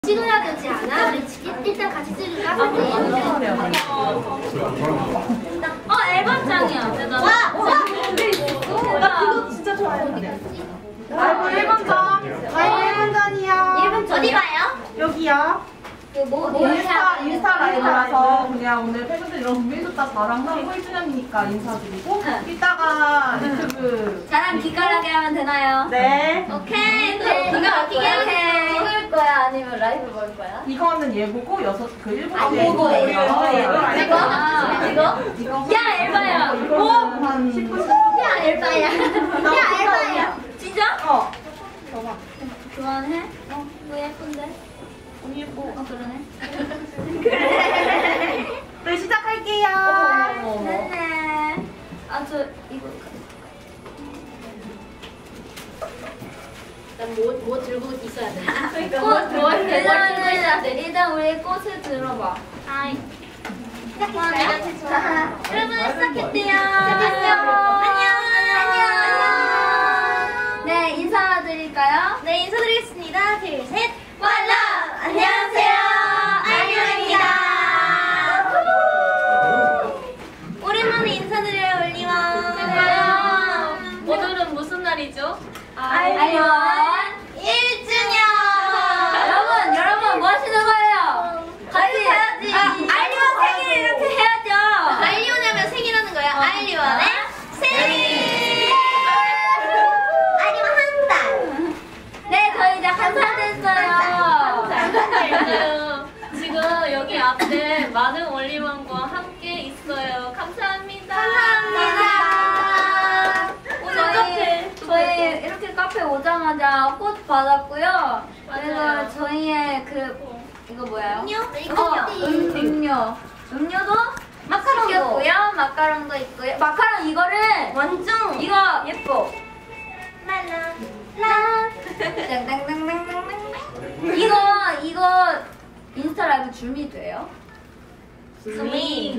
찍어야 되지 않아? 우리 일단 같이 찍을까? 앨범장이야. 와! 나 그거 진짜 좋아했는데. 라이브 1번전. 라이브 1번전이요. 어디 봐요? 여기요. 인스타 라이브라서 그냥 오늘 팬분들 너무 준비해줬다 자랑하고 1주년이니까 인사드리고 이따가 유튜브 자랑 기깔나게 하면 되나요? 네. 오케이. 네. 이거 어떻게 해? 찍을 거야? 아니면 라이브 볼 거야? 이거는 예보고 그 7시 예보. 이거? 야, 엘바야. 이거는 한 10분 야, 엘바야. 야, 엘바야. 진짜? 봐봐. 그만해? 뭐 예쁜데? 언니 예뻐. 그러네. 네, 시작할게요. 네네. 아, 저 이거. 뭐 들고 있어야 돼? 일단 우리 꽃을 들어봐. 하이. 여러분 시작했대요. 안녕. 네, 인사드릴까요? 네, 인사드리겠습니다. 둘, 셋. 왈라! 안녕하세요. 아이유입니다. 오랜만에 인사드려요, 올리원. 오늘은 무슨 날이죠? 아이유원 1주년. 여러분 뭐 하시는 거예요? 같이 해야지. 아이유원 생일 이렇게 해야죠. 아이리원 하면 생일하는 거야. 아이리원의 생일. 아이리원 한 달. 네, 저희 이제 한 살 됐어요. 지금 여기 앞에 많은 올리원과 함께 있어요. 감사합니다. 저희 이렇게 카페 오자마자 꽃 받았고요. 그래서 저희의 이거 뭐예요? 음료도 시켰고요. 마카롱도 있고요. 마카롱 이거를 완전 이거 예뻐. 랄라. 이거 인스타 라이브 줌이 돼요? 줌.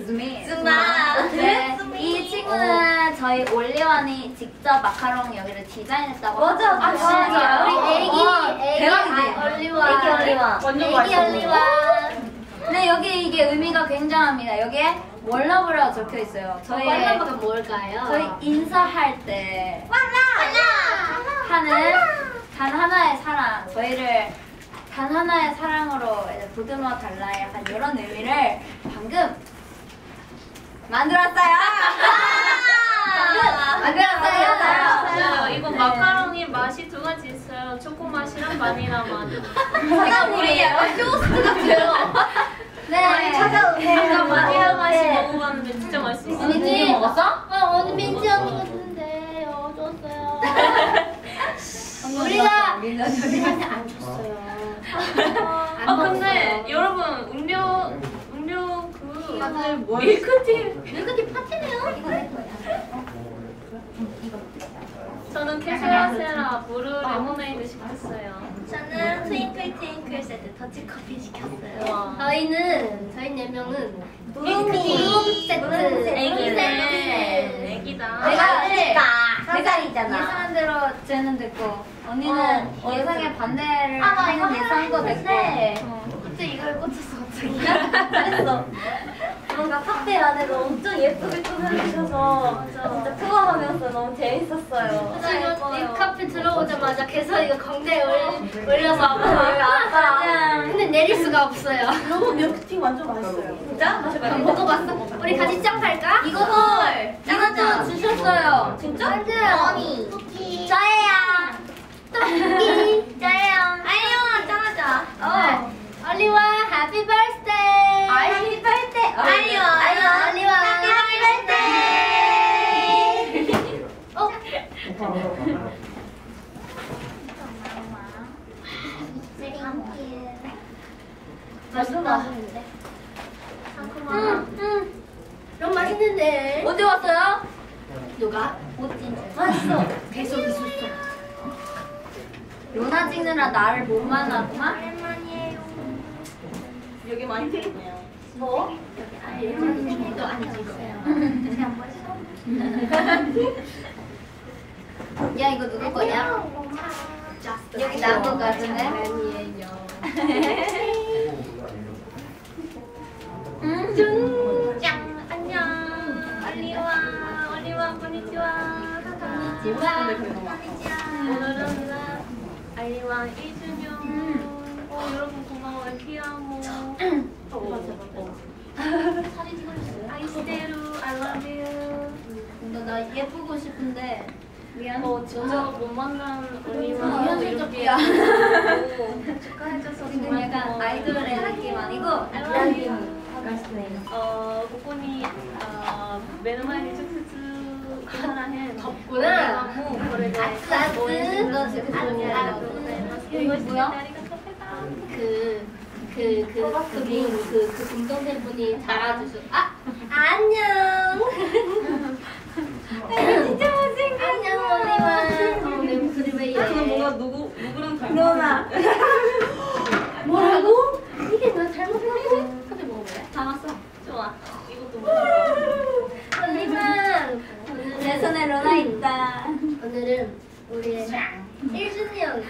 네. 이 친구는 저희 올리원이 직접 마카롱 여기를 디자인했다고. 맞아. 진짜요? 우리 애기 대박이지? 올리원. 완전 애기 맛있어. 올리원. 네, 여기 이게 의미가 굉장합니다. 여기에 월러브라고 적혀 있어요. 저희 뭘까요? 저희 인사할 때 왈라. 하는 단 하나의 사랑, 저희를 단 하나의 사랑으로 이제 보듬어 달라 약간 이런 의미를 방금 만들었어요. 맞아요. 이거 마카롱이 맛이 두 가지 있어요. 초코 맛이랑 바닐라 맛. 우리 약간 쇼스트 같아요. 네. 아까 바닐라 맛이 먹어봤는데 진짜 맛있었어요. 언니 먹었어? 오늘 민지 언니 먹었는데요. 줬어요. 우리가 안 줬어요. 근데 여러분 음료 밀크티 파티네요. 이거 내 거야. 저는 캐슈라세라 브루 레모네이드 시켰어요. 저는 트윙클 세트 더치커피 시켰어요. 와. 저희 4명은 핑크 세트. 애기네. 애기다. 내가 예상한 대로 쟤는 됐고 언니는 예상에 반대를 나 하는 이거 예상도 됐고. 갑자기 이걸 꽂혔어. 잘했어. 뭔가 카페 안에도 엄청 예쁘게 꾸며주셔서 진짜 투어하면서 너무 재밌었어요. 지금 이 카페 들어오자마자 개설이가 광대에 올려서 아빠랑 근데 내릴 수가 없어요. 여러분 밀크티 완전 맛있어요. 진짜? 먹어봤어? 우리 같이 짱 팔까? 이것도 주셨어요. 진짜? 맞아요. 저예요. 저예요. 아이리원 짱하자. 올리원 해피 버스데이. 해피 버스데이. 아이리원 올리원 해피 버스데이. 맛있는데? 너무 맛있는데. 언제 왔어요? 누가? 못진 맛있어. 계속 있었어. 요나 찍느라 나를 못 만났구만. 오랜만이에요. 여기 많이 들었네요. 뭐? 또 아니지 있어요. 야 이거 누구 거냐? 여기 나도 같은데? 짠 안녕. 알리와 konnichiwa. 오늘은 알리와 1주년. 여러분 고마워요. 키아모. 사진 찍어주세요. 아이스테루 I love you. 나 예쁘고 싶은데 미안. 진짜 못 만난 언니와 현실적이야. 이렇게 축하해줘서 지금 정말 약간 고마워요. 아이돌의 느낌 아니고 I love you. 말씀해요. ここに目の前に直接来らへん 덥구나. もうこれで 아스 応援してくださって 아스. ありがとうございます。 이거 뭐야? ありがとうございます。 그 공동생 분이 달아주셨. 안녕. 진짜 못생겼어. 안녕 언니만. 내 목소리 왜 이래? 뭔가 누구랑 닮았어? 로나. 뭐라고? 이게 나 잘못하고? 커피 먹어볼래? 담았어. 좋아. 이것도 먹어. 언니만. 내 손에 로나 있다. 오늘은 우리의 1주년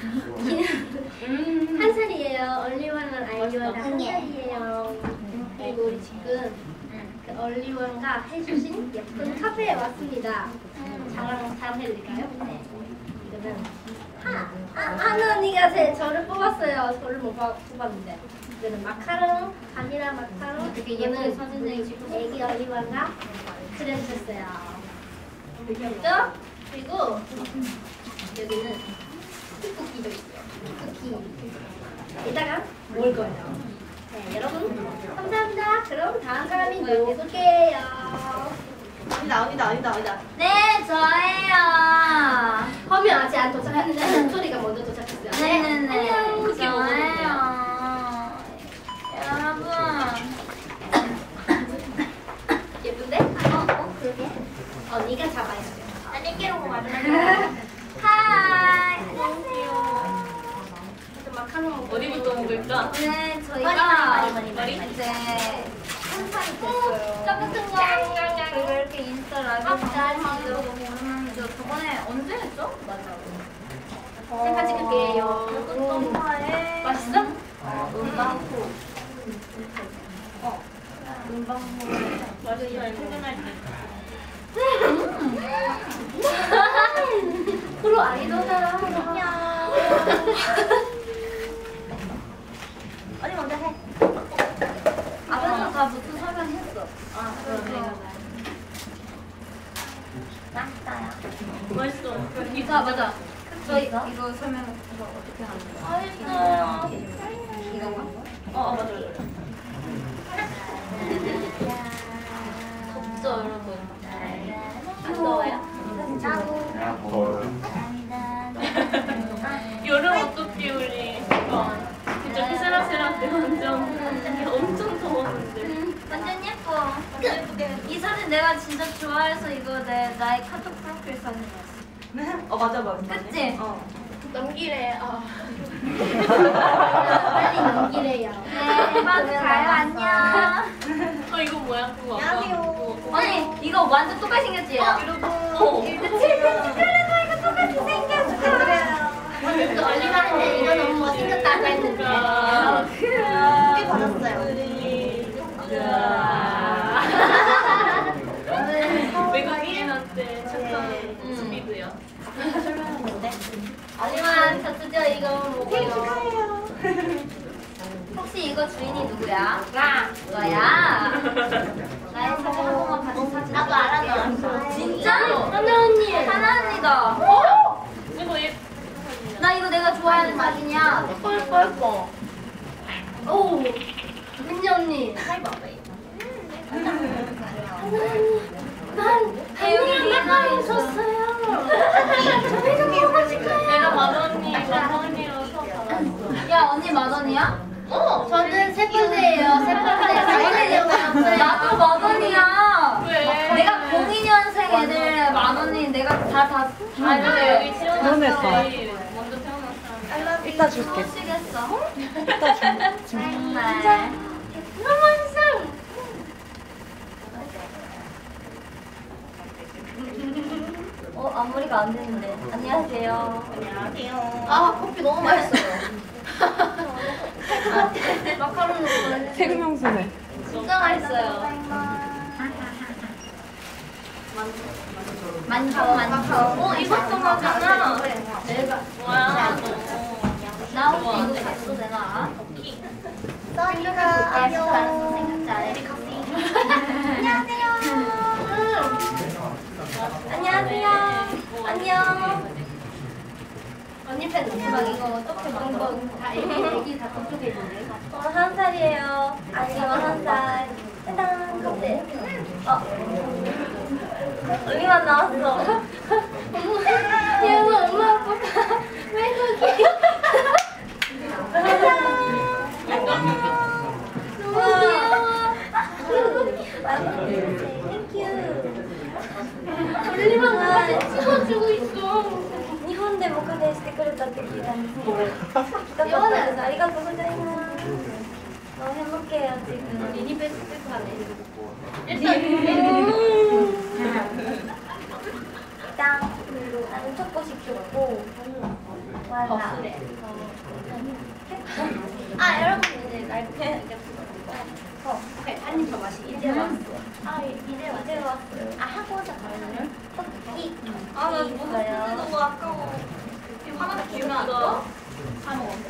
한 살이에요. 얼리원은 아이리와가 한 살이에요. 그리고 우리 지금 그 얼리원가 해주신 예쁜 카페에 왔습니다. 자랑 해드릴까요? 네. 이거는 하는 언니가 저를 뽑았어요. 저를 못 뽑았는데. 이거는 마카롱, 바닐라 마카롱. 되게 예쁜 이거는 사진을 지금 애기 얼리원가 그려주셨어요. 귀엽죠? 그리고 여기는 쿠키도 있어요. 쿠키. 이따가 먹을 거예요. 네, 여러분 감사합니다. 그럼 다음 사람이 누굴게요? 아니다. 네, 저예요. 허미 아직 안 도착했는데 소리가 먼저 도착했어요. 네네네. 안녕. 저예요. 여러분. 예쁜데? 그러게. 언니가 잡아야 돼요. 안녕히계로 만나요. 하이. 안녕하세요. 저 마카롱 먹고 어디부터 먹을까? 네, 저희가 머리? 이제 한 살이 됐어요. 짱 같은 거. 그리고 이렇게 인스타 라이브 하는 거 너무 오랜만이죠. 저번에 언제 했죠? 맞아. 셀카 찍을게요. 음바에 맛있어? 음바후. 맞아, 퇴근할 때. 프로 아이돌아. 안녕. 언니 먼저 해. 앞에서 다 무슨 설명했어. 그러네. 맛있어요. 맛있어. 자, 맞아. 저희 이거 설명해서 어떻게 하는 거야? 맛있어요. 이건가? 맞아. 덥죠, 여러분? 안 더워요? 여름 어떻게 우리 진짜 피세라세라 때 완전 엄청 더웠는데. 완전 예뻐. 이 사진 내가 진짜 좋아해서 이거 나의 카톡 프로필 사진이었어. 맞아. 그치? 넘기래. 빨리 넘기래요. 네, 빨리 가요. 안녕. 이거 뭐야? 그거 안녕하세요. 아니, 이거 완전 똑같이 생겼지? 그치? 그래서 이거 똑같이 생겼어. 또 얼리가는데 이거 너무 못생겼다고 했는데. 꽤 받았어요. 외국인한테 착한 스피드야. 얼리만 저 드디어 이거 먹어요. 혹시 이거 주인이 누구야? 너야. 나의 사진 한 번만 같이 사진. 나도 알아. 진짜? 하나 언니. 하나 언니다. 이거 나 이거 내가 좋아하는 사진이야. 뻘뻘뻘. 오. 민지 언니. 난 여기 마카롱 줬어요. 내가 마don이로 사봤어. 야, 언니 만원이야? 저는 세 번째예요. 세 번째. 나도 만원이야. 왜? 내가 02년생 애들 만원이 내가 다 근데 여기 태어났을 너무했다. 때 먼저 태어난 사람. 이따 줄게. 모시겠어. 이따 줄게. 정말. 너무 앞머리가 안 되는데. 안녕하세요. 아 커피 너무 맛있어요. 마카롱 먹어요. 생명수네. 진짜 맛있어요. 만져. 이것도 하잖아. 뭐야? 나 혹시 이거 가도 되나? 써니가 안녕. 안녕하세요. 안녕. 언니 팬 막 이거 어떻게 다 얘기 다 그쪽에 있는데. 1살이에요. 아니면 1살. 짜잔, 컵대. 언니만 나왔어. 얘는 엄마 아빠 왜 저기? 너무 귀여워. 언니만 나한테 찍어주고 있어. 日本でもカフェしてくれたって聞いたんですけど、来たかったです。ありがとうございます。너무 행복해요 지금. 미니백 스티커 하네. 짠. 나는 초코 시켰고. 와라. 아 여러분 이제 날 한입 더 마시기. 이제 왔어. 이제 왔어요. 하고자 가요. 토끼. 아, 나 있어요. 너무 아까워. 하나 귀엽다. 다 먹었어요.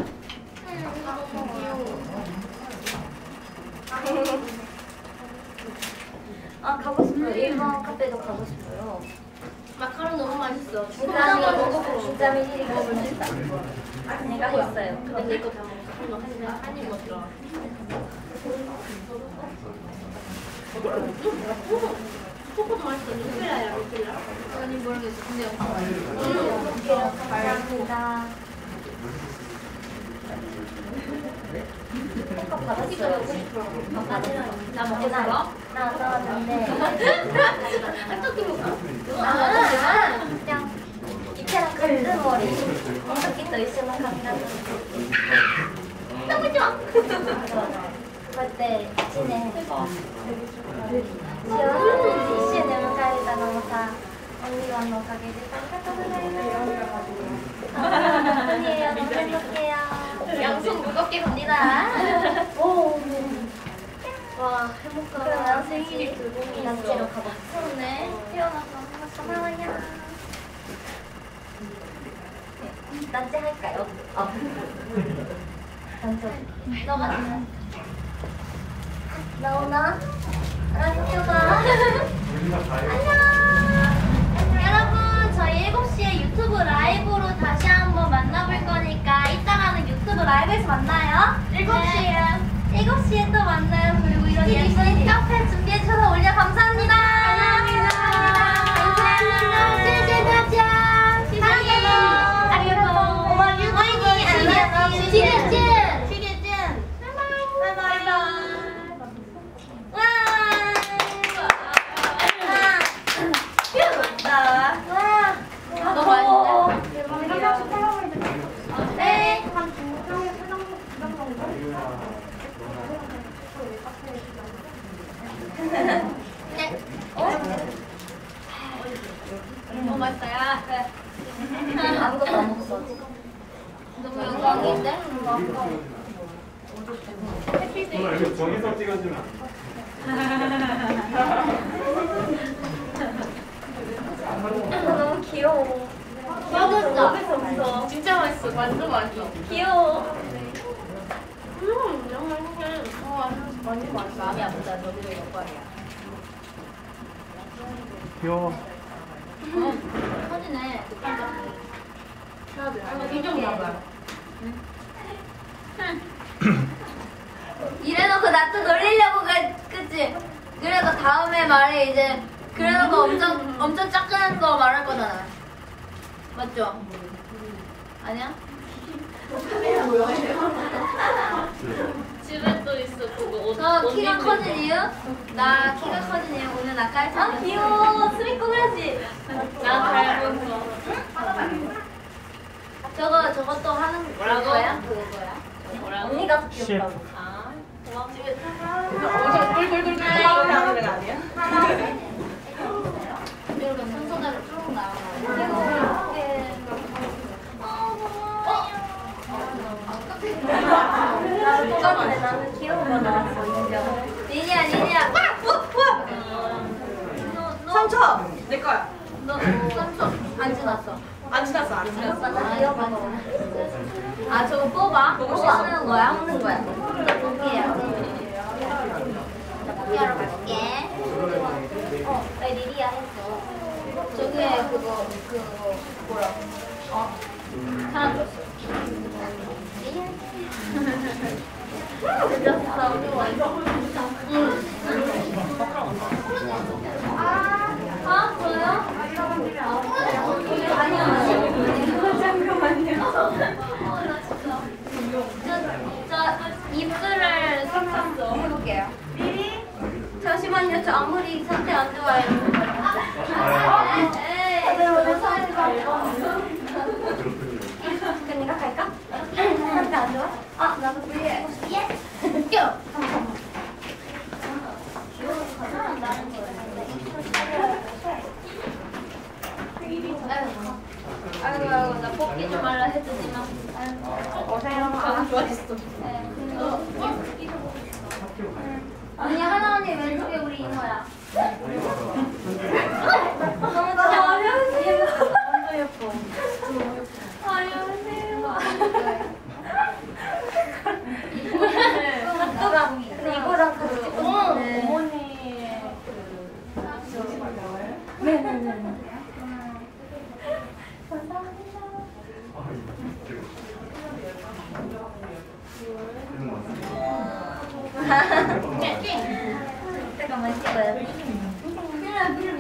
너무 귀여워. 가고 싶어요. 일본 카페도 가고 싶어요. 마카롱 너무 맛있어. 진짜 미리 먹을 수 있다. 내가 했어요. 근데 이거 다 먹었어. 한입 먹자. 초코도 맛있어. 루필라야, 루필라. 아니 모르겠어. 근데 감사합니다. 나 먹고 살아? 나안 나왔는데. 한쪽도 먹어. 그냥 이태랑 같은 머리. 토끼도 있으면 간다는. 너무 좋아. 그때 진해. 幸せ1周年迎えたのもさ、オンリーワンのおかげでありがとうございます。아니에요, 너무 행복해요. 양손 무겁게 갑니다. 오, 와, 행복하다. 그럼 생일이 불공이 납치로 가봐. 그렇네. 태어나서 고마워요. 납치 할까요? 너가 나오나? 안녕. 여러분, 저희 7시에 유튜브 라이브로 다시 한번 만나볼 거니까 이따가는 유튜브 라이브에서 만나요. 7시에. 7시에 또 만나요. 그리고 이런 예쁜 카페 준비해주셔서 올려 감사합니다. 너무 맛있어요. 아무것도 안 먹었어. 너무 영광인데? 이거 저기서 찍어주면 너무 귀여워. 맛있어. 진짜 맛있어. 완전 맛있어. 귀여워. 너무 맛있어. 완전 맛있어. 마음이 아프다. 너도 영광이야. 귀여워. 터지네. 이좀 봐봐요. 이래놓고 나 또 놀리려고 그치? 그래서 다음에 말에 이제 그래놓고 엄청 짜증난 거 말할 거잖아. 맞죠? 아니야? 집에 또 있어. 그거 옷. 저 키가 커진 이유? 나 키가 커진 이유 오늘 아까 했잖아. 귀여워. 스미 꼬라지. 나 닮은 거. 저것도 하는 뭐라고? 거야? 그거야? 뭐라고? 언니가 더 귀엽다고. 아, 고마워. 꿀꿀꿀꿀 하는 건 아니야? 이렇게 순서대로 쭉 나와. 이렇게. 고마워요. 똑같네. 나는 귀여운 거 나왔어. 인정. 리니야. 상처 내 거야. 너 삼촌 안 지났어. 안 지났어. 안 지났어. 오빠 나 귀여운 거 나왔어. 아 저거 뽑아? 먹을 수 뽑아. 있어. 먹는 거야? 먹는 거야. 나 볼게요. 뽑기하러 갈게. 나 리리아 했어. 저기에 그거 뭐라? 사람 줬어. 아, 저요? 저 입술을 섞었어. 해볼게요. 잠시만요. 저 아무리 상태 안 좋아요. 그니까 갈까? 상태 안 좋아? 아, 나도 그래. 껴. 아이고, 나 뽑기 좀 말라 해주지만. 아, 좋아했어. 언니, 하나 언니 왼쪽에 우리 이모야. 너무 안녕하세요. 완전 예뻐. 안녕하세요. 이거랑 같이 찍었는데. 어머니. 네네네. 감사합니다. 잠깐만 찍어요.